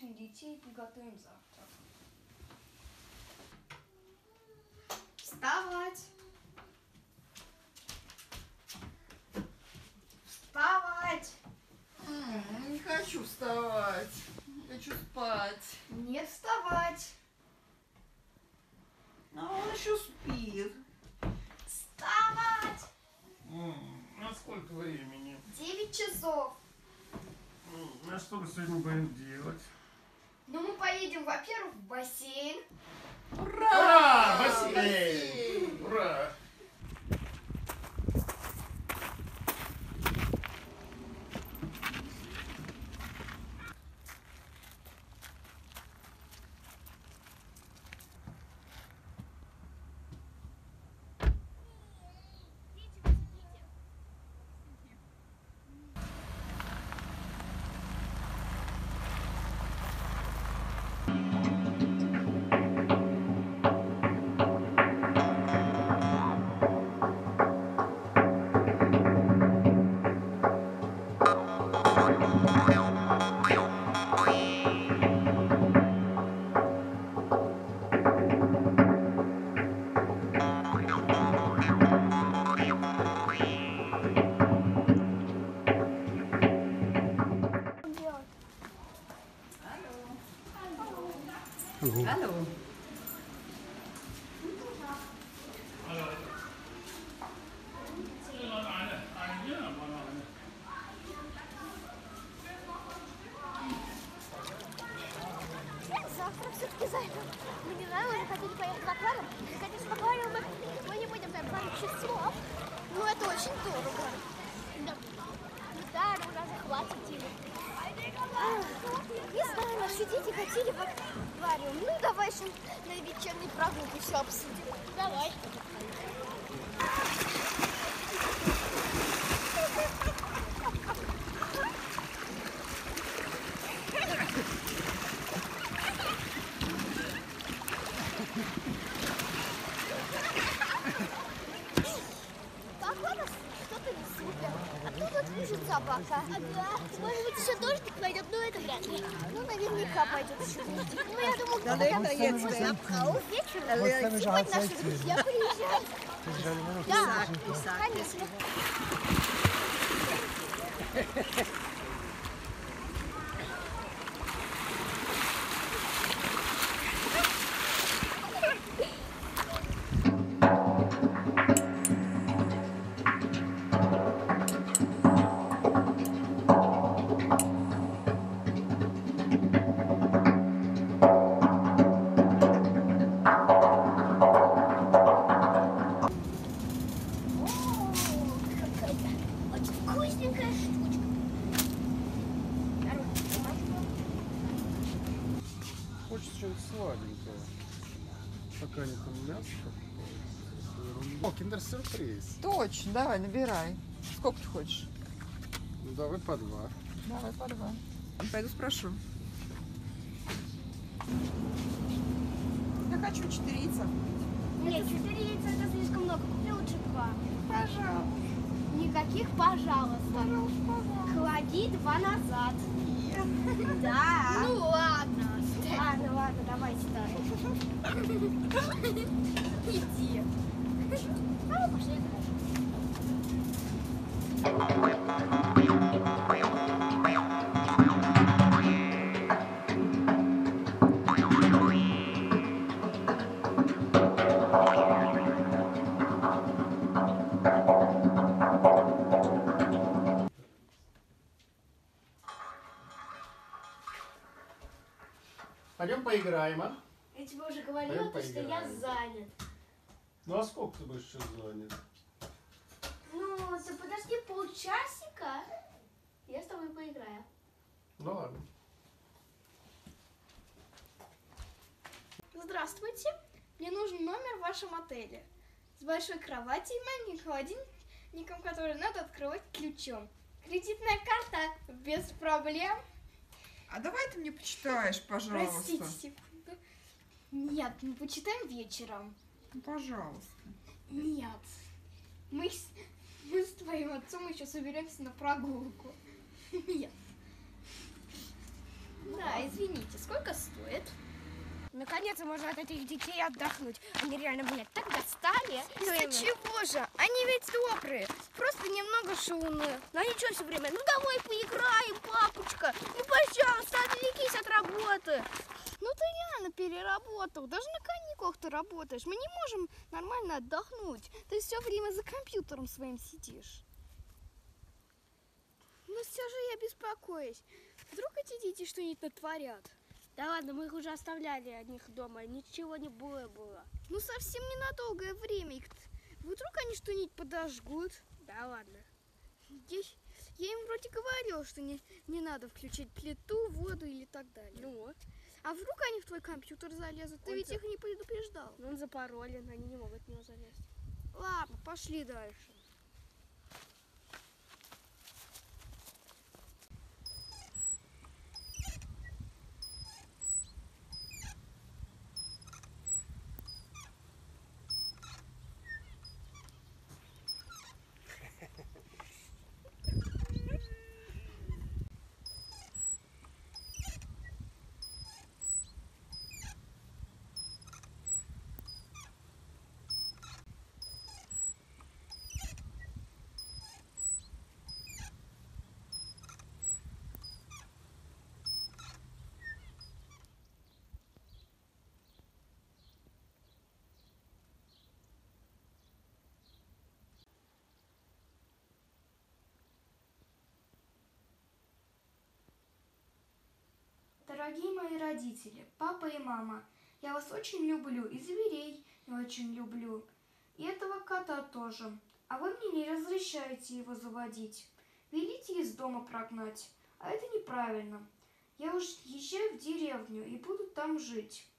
будем детей и приготовим завтрак. Вставать! Вставать! Не хочу вставать. Хочу спать. Не вставать! А он еще спит. Вставать! А сколько времени? 9 часов. А что мы сегодня будем делать? Ну, мы поедем, во-первых, в бассейн. Ура! Бассейн! Ура! Алло. Завтра все-таки зайдем. Мы не знаю, уже хотели поехать в аквариум. Конечно, в аквариум мы не будем там пару часов. Но это очень дорого. Да, у нас хватит денег. Не знаю, наши дети хотели в аквариум. Ну, давай еще на вечерней прогулке все обсудим. Давай. Похоже, что-то не супер. А кто тут лежит собака? Ага. Может быть, еще дождик пойдет, но это вряд ли. Ну, наверняка пойдет еще дождик. Ну, я думаю, Dann regnet jetzt. вечером сегодня наши друзья приезжают. Да, конечно. Очень вкусненькая штучка. Хочется что-нибудь сладенькое. Пока не там мясо какое-то. О, киндер-сюрприз. Точно, давай, набирай. Сколько ты хочешь? Ну давай по 2. Давай по 2. Пойду спрошу. Я хочу 4 яйца. Нет, 4 яйца это слишком много. Купи лучше 2. Пожалуйста. Никаких пожалуйста. Клади 2 назад. Да. Ну ладно. Ладно, давай ставь. Иди. А, пошли играть. Пойдем поиграем, а? Я тебе уже говорила, Пойдем что я поиграем. занят. Ну а сколько ты будешь сейчас занят? Ну, ты подожди полчасика. Я с тобой поиграю. Ну ладно. Здравствуйте. Мне нужен номер в вашем отеле. С большой кроватью и маленьким холодильником, который надо открывать ключом. Кредитная карта без проблем. А давай ты мне почитаешь, пожалуйста. Простите секунду. Нет, мы почитаем вечером. Ну, пожалуйста. Нет. Мы с твоим отцом еще соберемся на прогулку. Нет. Ну Да, извините, сколько стоит? Наконец-то можно от этих детей отдохнуть. Они реально, блядь, так достали. Да чего же? Они ведь добрые, просто немного шумные. Ну они что все время? Ну давай поиграем, папочка. Ну пожалуйста, отвлекись от работы. Ну ты реально переработал, даже на каникулах ты работаешь. Мы не можем нормально отдохнуть. Ты все время за компьютером своим сидишь. Ну все же я беспокоюсь. Вдруг эти дети что-нибудь натворят? Да ладно, мы их уже оставляли одних дома, ничего не было. Ну совсем ненадолгое время. Вдруг они что-нибудь подожгут? Да ладно. Я им вроде говорила, что не надо включать плиту, воду или так далее. Ну, А вдруг они в твой компьютер залезут? Ты Ой, ведь да. их не предупреждал. он запаролен, они не могут в него залезть. Ладно, пошли дальше. Дорогие мои родители, папа и мама, я вас очень люблю, и зверей я очень люблю, и этого кота тоже. А вы мне не разрешаете его заводить. Велите из дома прогнать, а это неправильно. Я уж езжаю в деревню и буду там жить.